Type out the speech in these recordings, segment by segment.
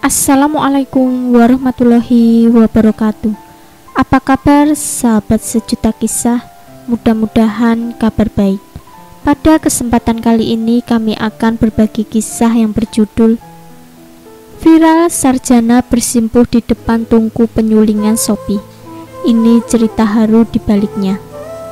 Assalamualaikum warahmatullahi wabarakatuh. Apa kabar sahabat sejuta kisah? Mudah-mudahan kabar baik. Pada kesempatan kali ini kami akan berbagi kisah yang berjudul Viral Sarjana Bersimpuh di Depan Tungku Penyulingan Shopee. Ini cerita haru di baliknya.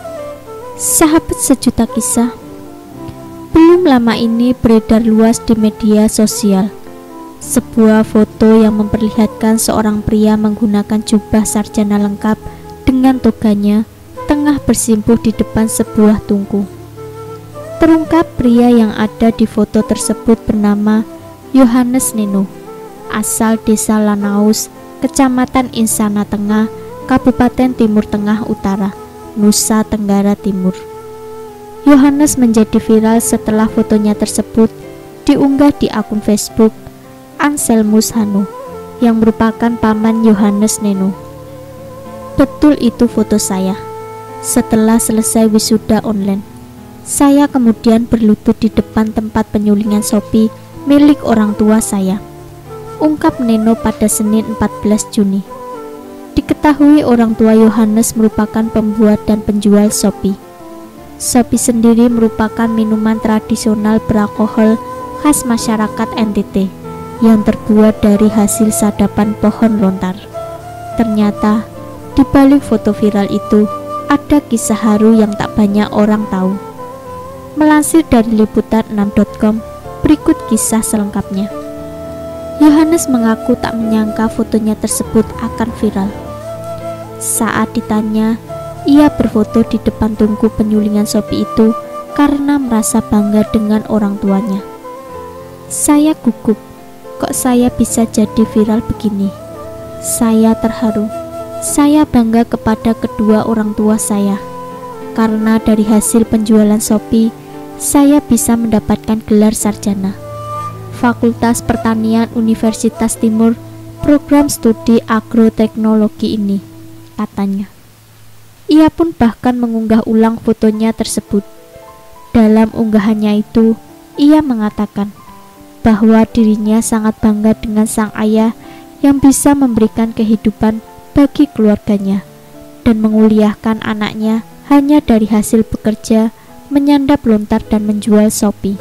Sahabat sejuta kisah, belum lama ini beredar luas di media sosial sebuah foto yang memperlihatkan seorang pria menggunakan jubah sarjana lengkap dengan toganya tengah bersimpuh di depan sebuah tungku. Terungkap pria yang ada di foto tersebut bernama Yohanes Neno, asal desa Lanaus, kecamatan Insana Tengah, Kabupaten Timur Tengah Utara, Nusa Tenggara Timur. Yohanes menjadi viral setelah fotonya tersebut diunggah di akun Facebook Anselmus Hanu yang merupakan paman Yohanes Neno. Betul itu foto saya. Setelah selesai wisuda online, saya kemudian berlutut di depan tempat penyulingan Shopee milik orang tua saya, ungkap Neno pada Senin 14 Juni. Diketahui orang tua Yohanes merupakan pembuat dan penjual Shopee. Shopee sendiri merupakan minuman tradisional beralkohol khas masyarakat NTT yang terbuat dari hasil sadapan pohon lontar. Ternyata di balik foto viral itu ada kisah haru yang tak banyak orang tahu. Melansir dari liputan6.com, berikut kisah selengkapnya. Yohanes mengaku tak menyangka fotonya tersebut akan viral. Saat ditanya, ia berfoto di depan tungku penyulingan Shopee itu karena merasa bangga dengan orang tuanya. Saya gugup. Kok saya bisa jadi viral begini? Saya terharu. Saya bangga kepada kedua orang tua saya. Karena dari hasil penjualan Shopee, saya bisa mendapatkan gelar sarjana. Fakultas Pertanian Universitas Timur, program studi agroteknologi ini, katanya. Ia pun bahkan mengunggah ulang fotonya tersebut. Dalam unggahannya itu, ia mengatakan bahwa dirinya sangat bangga dengan sang ayah yang bisa memberikan kehidupan bagi keluarganya dan menguliahkan anaknya hanya dari hasil bekerja, menyandap lontar dan menjual Shopee.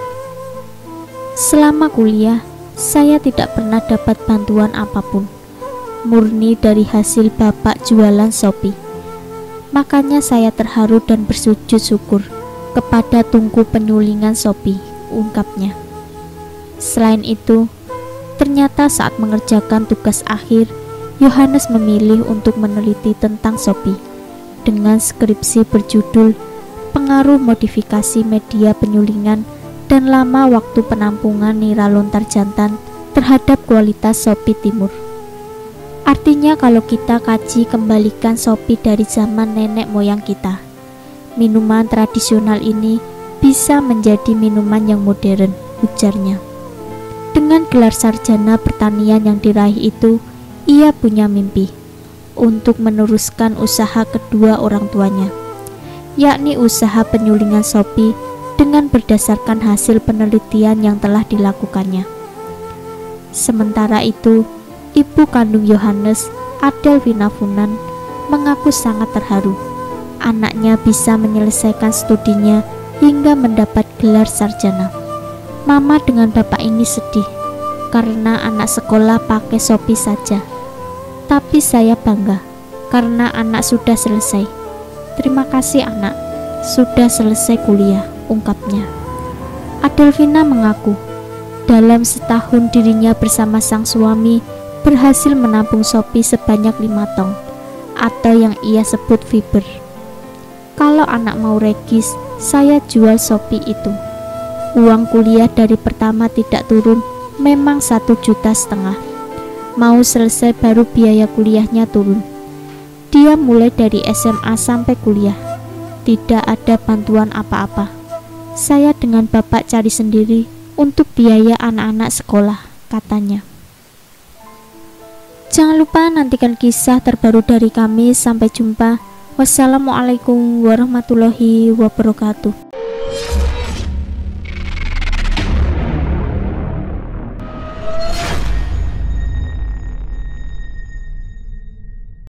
Selama kuliah, saya tidak pernah dapat bantuan apapun, murni dari hasil bapak jualan Shopee. Makanya saya terharu dan bersujud syukur kepada tungku penyulingan Shopee, ungkapnya. Selain itu, ternyata saat mengerjakan tugas akhir, Yohanes memilih untuk meneliti tentang Shopee dengan skripsi berjudul Pengaruh Modifikasi Media Penyulingan dan Lama Waktu Penampungan Nira Lontar Jantan terhadap Kualitas Shopee Timur. Artinya kalau kita kaji kembalikan Shopee dari zaman nenek moyang kita, minuman tradisional ini bisa menjadi minuman yang modern, ujarnya. Dengan gelar sarjana pertanian yang diraih itu, ia punya mimpi untuk meneruskan usaha kedua orang tuanya, yakni usaha penyulingan Shopee dengan berdasarkan hasil penelitian yang telah dilakukannya. Sementara itu, ibu kandung Yohanes, Adelvina Funan, mengaku sangat terharu anaknya bisa menyelesaikan studinya hingga mendapat gelar sarjana. Mama dengan bapak ini sedih karena anak sekolah pakai Shopee saja. Tapi saya bangga karena anak sudah selesai. Terima kasih anak, sudah selesai kuliah, ungkapnya. Adelvina mengaku dalam setahun dirinya bersama sang suami berhasil menampung Shopee sebanyak 5 tong atau yang ia sebut fiber. Kalau anak mau regis, saya jual Shopee itu. Uang kuliah dari pertama tidak turun, memang 1,5 juta. Mau selesai baru biaya kuliahnya turun. Dia mulai dari SMA sampai kuliah, tidak ada bantuan apa-apa. Saya dengan bapak cari sendiri untuk biaya anak-anak sekolah, katanya. Jangan lupa nantikan kisah terbaru dari kami. Sampai jumpa. Wassalamualaikum warahmatullahi wabarakatuh.